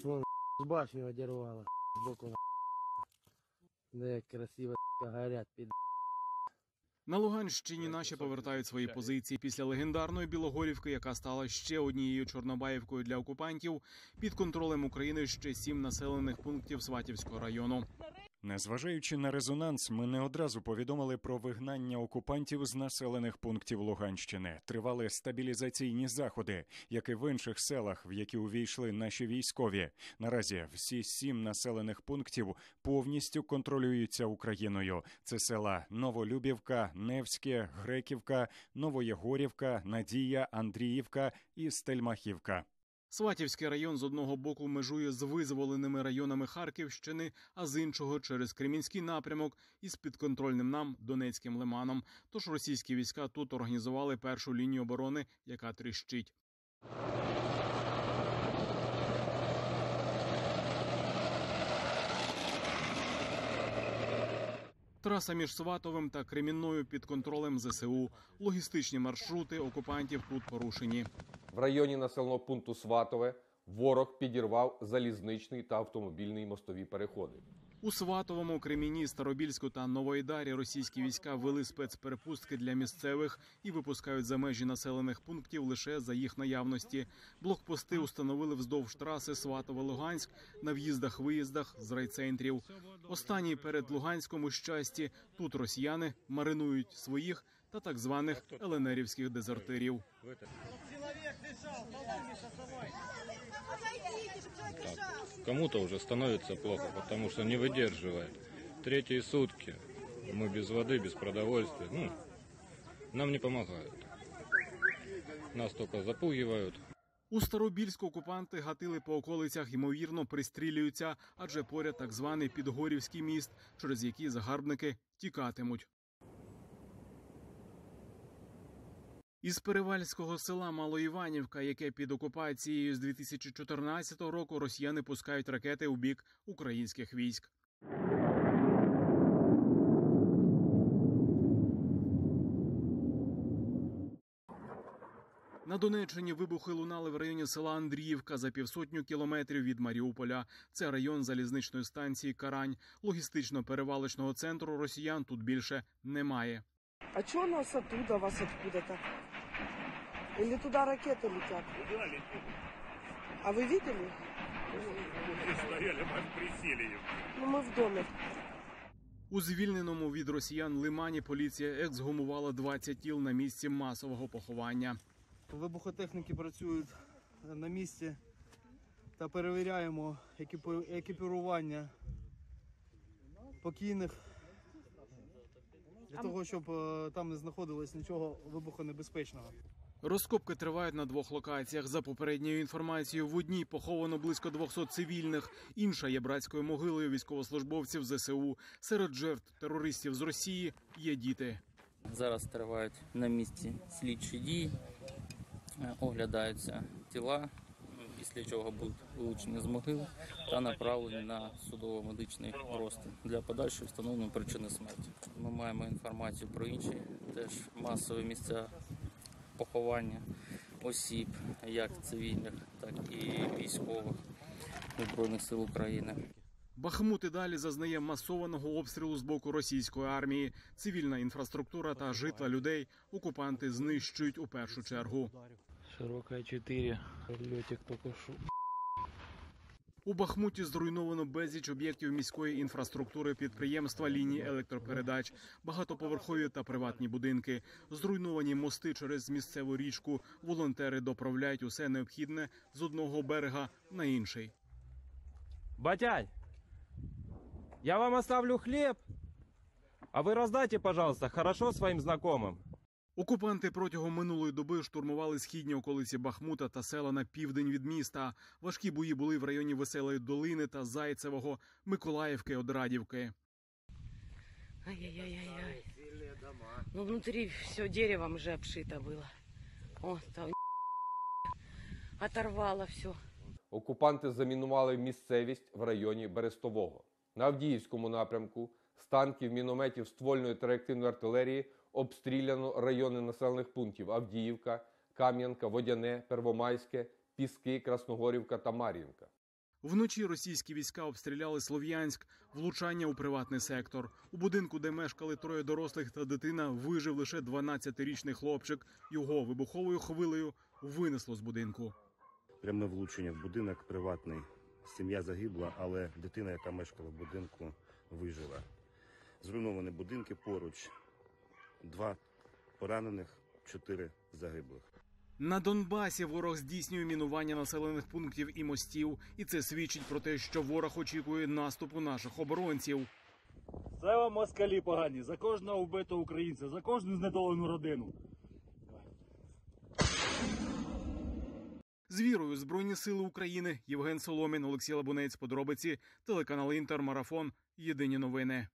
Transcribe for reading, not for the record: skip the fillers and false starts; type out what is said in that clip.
Вон, с башню одервало, сбоку, да як красиво, горят, під. На Луганщині наші повертають свої позиції після легендарної Білогорівки, яка стала ще однією Чорнобаївкою для окупантів. Під контролем України ще 7 населених пунктів Сватівського району. Незважаючи на резонанс, ми не одразу повідомили про вигнання окупантів з населених пунктів Луганщини. Тривали стабілізаційні заходи, як і в інших селах, в які увійшли наші військові. Наразі всі 7 населених пунктів повністю контролюються Україною. Це села Новолюбівка, Невське, Греківка, Новоєгорівка, Надія, Андріївка і Стельмахівка. Сватівський район з одного боку межує з визволеними районами Харківщини, а з іншого через Кремінський напрямок із підконтрольним нам Донецьким лиманом. Тож російські війська тут організували першу лінію оборони, яка тріщить. Траса між Сватовим та Кремінною під контролем ЗСУ. Логістичні маршрути окупантів тут порушені. В районі населеного пункту Сватове ворог підірвав залізничний та автомобільний мостові переходи. У Сватовому, Креміні, Старобільську та Новоайдарі російські війська ввели спецперепустки для місцевих і випускають за межі населених пунктів лише за їх наявності. Блокпости установили вздовж траси Сватове-Луганськ на в'їздах-виїздах з райцентрів. Останній перед Луганськом у Щасті. Тут росіяни маринують своїх та так званих ЛНРівських дезертирів. Кому-то уже становится плохо, потому что не выдерживает. 3-ї сутки мы без воды, без продовольствия. Нам не помогают. Нас только запугивают. У Старобільську окупанти гатили по околицях, ймовірно, пристрілюються, адже поряд так званий Підгорівський міст, через який загарбники тікатимуть. Із перевальського села Малоіванівка, яке під окупацією з 2014 року, росіяни пускають ракети у бік українських військ. На Донеччині вибухи лунали в районі села Андріївка за 500 кілометрів від Маріуполя. Це район залізничної станції Карань. Логістично-перевалочного центру росіян тут більше немає. А чого нас оттуда, вас откуда-то? Или туда ракеты летят? Туда летит. А вы видели? Мы стояли, мы присели. Ну, мы в доме. У звільненому від росіян лимані поліція ексгумувала 20 тіл на місці масового поховання. Вибухотехніки працюють на місці та перевіряємо екіпірування покійних, для того, щоб там не знаходилось нічого вибухонебезпечного. Розкопки тривають на 2 локаціях. За попередньою інформацією, в одній поховано близько 200 цивільних, інша є братською могилою військовослужбовців ЗСУ. Серед жертв терористів з Росії є діти. Зараз тривають на місці слідчі дії, оглядаються тіла, після чого будуть вилучені з могил та направлені на судово-медичний розтин для подальшої встановлення причини смерті. Ми маємо інформацію про інші теж масові місця поховання осіб, як цивільних, так і військових Збройних сил України. Бахмут і далі зазнає масованого обстрілу з боку російської армії. Цивільна інфраструктура та житла людей окупанти знищують у першу чергу. Широка 4, льотик тільки що. У Бахмуті зруйновано безліч об'єктів міської інфраструктури, підприємства, лінії електропередач, багатоповерхові та приватні будинки. Зруйновані мости через місцеву річку. Волонтери доправляють усе необхідне з одного берега на інший. Батянь, я вам оставлю хлеб, а вы раздайте, пожалуйста, хорошо своим знакомым. Окупанти протягом минулої доби штурмували східні околиці Бахмута та села на південь від міста. Важкі бої були в районі Веселої долини та Зайцевого, Миколаївки, Одрадівки. Ай-яй-яй-яй. Ну, внутри все деревом уже обшито было. О, там оторвало все. Окупанти замінували місцевість в районі Берестового. На Авдіївському напрямку з танків, мінометів, ствольної та реактивної артилерії обстріляно райони населених пунктів Авдіївка, Кам'янка, Водяне, Первомайське, Піски, Красногорівка та Мар'їнка. Вночі російські війська обстріляли Слов'янськ, влучання у приватний сектор. У будинку, де мешкали 3 дорослих та дитина, вижив лише 12-річний хлопчик. Його вибуховою хвилею винесло з будинку. Пряме влучення в будинок приватний. Сім'я загибла, але дитина, яка мешкала в будинку, вижила. Зруйновані будинки поруч. 2 поранених, 4 загиблих. На Донбасі ворог здійснює мінування населених пунктів і мостів. І це свідчить про те, що ворог очікує наступу наших оборонців. Це вам москалі погані. За кожного вбитого українця, за кожну знедолену родину. З вірою Збройні сили України. Євген Соломін, Олексій Лабунець. Подробиці. Телеканал Інтер. Марафон. Єдині новини.